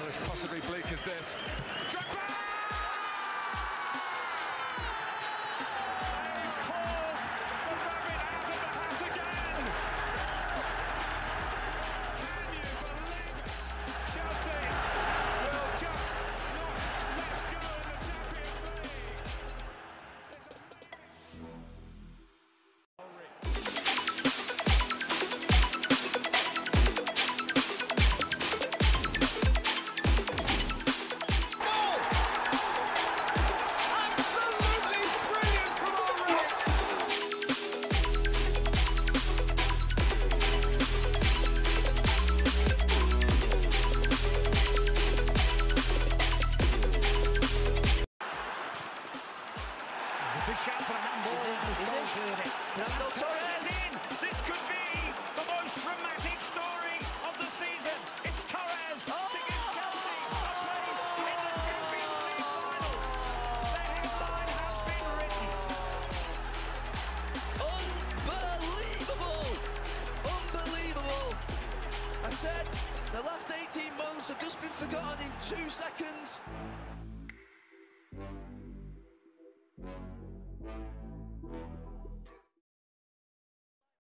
as possibly bleak as this. Drogba! They've pulled the rabbit out of the hat again! Can you believe it? Chelsea will just not let go in the Champions League. Big shout for a handball. Fernando Torres. This could be the most dramatic story of the season. It's Torres to give Chelsea a place in the Champions League final. The headline has been written. Unbelievable! Unbelievable! I said the last 18 months have just been forgotten in 2 seconds.